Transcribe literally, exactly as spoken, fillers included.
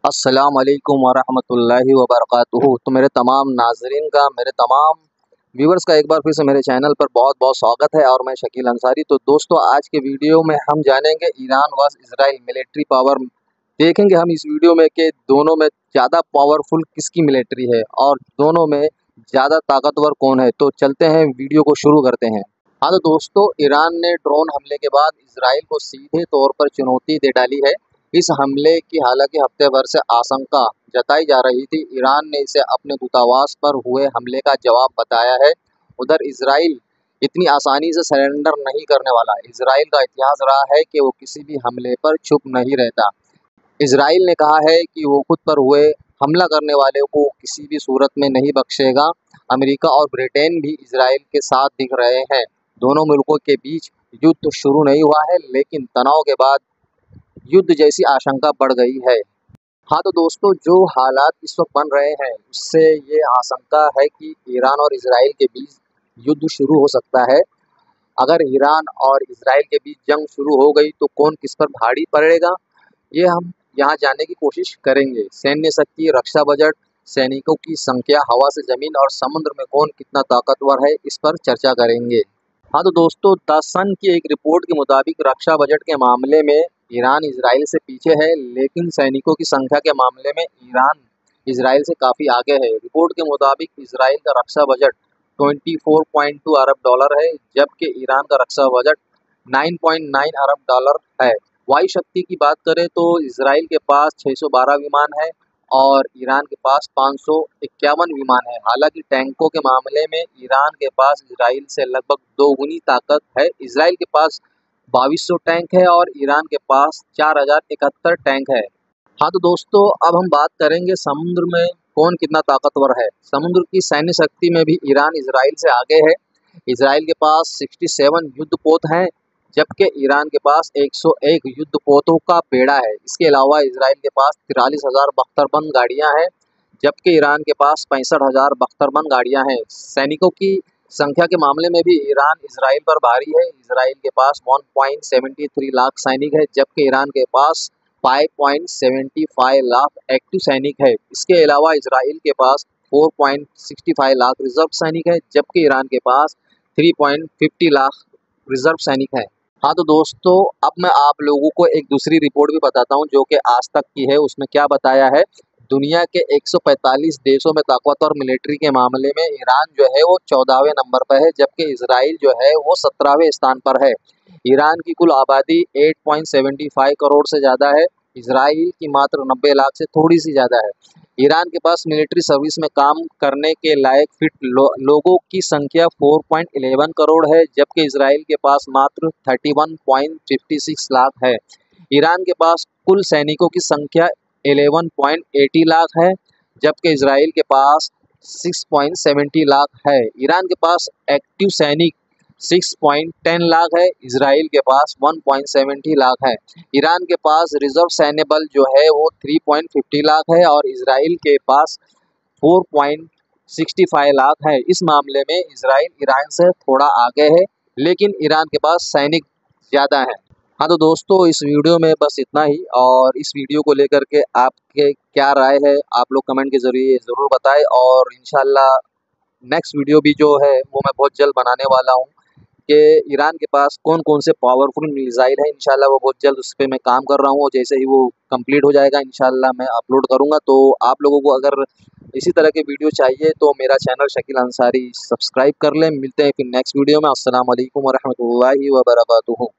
अस्सलाम वालेकुम वरहमतुल्लाहि वबरकातुहू। तो मेरे तमाम नाजरीन का, मेरे तमाम व्यूवर्स का एक बार फिर से मेरे चैनल पर बहुत बहुत स्वागत है और मैं शकील अंसारी। तो दोस्तों, आज के वीडियो में हम जानेंगे Iran versus Israel military power. देखेंगे हम इस वीडियो में कि दोनों में ज़्यादा पावरफुल किसकी मिलिट्री है और दोनों में ज़्यादा ताकतवर कौन है। तो चलते हैं, वीडियो को शुरू करते हैं। हाँ तो दोस्तों, ईरान ने ड्रोन हमले के बाद इजराइल को सीधे तौर पर चुनौती दे डाली है। इस हमले की हालांकि हफ्ते भर से आशंका जताई जा रही थी। ईरान ने इसे अपने दूतावास पर हुए हमले का जवाब बताया है। उधर इजराइल इतनी आसानी से सरेंडर नहीं करने वाला। इजराइल का इतिहास रहा है कि वो किसी भी हमले पर चुप नहीं रहता। इजराइल ने कहा है कि वो खुद पर हुए हमला करने वाले को किसी भी सूरत में नहीं बख्शेगा। अमेरिका और ब्रिटेन भी इजराइल के साथ दिख रहे हैं। दोनों मुल्कों के बीच युद्ध शुरू नहीं हुआ है, लेकिन तनाव के बाद युद्ध जैसी आशंका बढ़ गई है। हाँ तो दोस्तों, जो हालात इस वक्त बन रहे हैं उससे ये आशंका है कि ईरान और इजराइल के बीच युद्ध शुरू हो सकता है। अगर ईरान और इजराइल के बीच जंग शुरू हो गई तो कौन किस पर भारी पड़ेगा, ये हम यहाँ जानने की कोशिश करेंगे। सैन्य शक्ति, रक्षा बजट, सैनिकों की संख्या, हवा से जमीन और समुद्र में कौन कितना ताकतवर है, इस पर चर्चा करेंगे। हाँ तो दोस्तों, द सन की एक रिपोर्ट के मुताबिक रक्षा बजट के मामले में ईरान इजराइल से पीछे है, लेकिन सैनिकों की संख्या के मामले में ईरान इजराइल से काफ़ी आगे है। रिपोर्ट के मुताबिक इजराइल का रक्षा बजट चौबीस पॉइंट दो अरब डॉलर है, जबकि ईरान का रक्षा बजट नौ पॉइंट नौ अरब डॉलर है। वायु शक्ति की बात करें तो इजराइल के पास छह सौ बारह विमान है और ईरान के पास पाँच सौ इक्यावन विमान है। हालांकि टैंकों के मामले में ईरान के पास इजराइल से लगभग दोगुनी ताकत है। इजराइल के पास बाईस सौ टैंक है और ईरान के पास चार हजार इकहत्तर टैंक है। हाँ तो दोस्तों, अब हम बात करेंगे समुद्र में कौन कितना ताकतवर है। समुद्र की सैन्य शक्ति में भी ईरान इजराइल से आगे है। इजराइल के पास सड़सठ युद्धपोत हैं, जबकि ईरान के पास एक सौ एक युद्धपोतों का बेड़ा है। इसके अलावा इजराइल के पास तिरालीस हजार बख्तरबंद गाड़ियाँ हैं, जबकि ईरान के पास पैंसठ हजार बख्तरबंद गाड़ियाँ हैं। सैनिकों की संख्या के मामले में भी ईरान इजराइल पर भारी है। इजराइल के पास एक पॉइंट सात तीन लाख सैनिक है, जबकि ईरान के पास पाँच पॉइंट सात पाँच लाख एक्टिव सैनिक है। इसके अलावा इजराइल के पास चार पॉइंट छह पाँच लाख रिजर्व सैनिक है, जबकि ईरान के पास तीन पॉइंट पाँच लाख रिजर्व सैनिक है। हाँ तो दोस्तों, अब मैं आप लोगों को एक दूसरी रिपोर्ट भी बताता हूँ जो कि आज तक की है। उसमें क्या बताया है, दुनिया के एक सौ पैंतालीस देशों में ताकतवर मिलिट्री के मामले में ईरान जो है वो चौदहवें नंबर पर है, जबकि इजराइल जो है वो सत्रहवें स्थान पर है। ईरान की कुल आबादी आठ पॉइंट सात पाँच करोड़ से ज़्यादा है, इजराइल की मात्र नब्बे लाख से थोड़ी सी ज़्यादा है। ईरान के पास मिलिट्री सर्विस में काम करने के लायक फिट लो, लोगों की संख्या चार पॉइंट एक एक करोड़ है, जबकि इजराइल के पास मात्र इकतीस पॉइंट छप्पन लाख है। ईरान के पास कुल सैनिकों की संख्या ग्यारह पॉइंट अस्सी लाख है, जबकि इजराइल के पास छह पॉइंट सत्तर लाख है। ईरान के पास एक्टिव सैनिक छह पॉइंट दस लाख है, इजराइल के पास एक पॉइंट सत्तर लाख है। ईरान के पास रिजर्व सैन्य बल जो है वो तीन पॉइंट पचास लाख है और इजराइल के पास चार पॉइंट पैंसठ लाख है। इस मामले में इजराइल ईरान से थोड़ा आगे है, लेकिन ईरान के पास सैनिक ज़्यादा हैं। हाँ तो दोस्तों, इस वीडियो में बस इतना ही और इस वीडियो को लेकर के आपके क्या राय है आप लोग कमेंट के ज़रिए ज़रूर बताएं और इंशाल्लाह नेक्स्ट वीडियो भी जो है वो मैं बहुत जल्द बनाने वाला हूँ कि ईरान के पास कौन कौन से पावरफुल मिसाइल है। इंशाल्लाह वो बहुत जल्द उस पर मैं काम कर रहा हूँ और जैसे ही वो कंप्लीट हो जाएगा इंशाल्लाह मैं अपलोड करूँगा। तो आप लोगों को अगर इसी तरह के वीडियो चाहिए तो मेरा चैनल शकील अंसारी सब्सक्राइब कर लें। मिलते हैं फिर नेक्स्ट वीडियो में। अस्सलाम वालेकुम वरहमतुल्लाहि वबरकातुहू।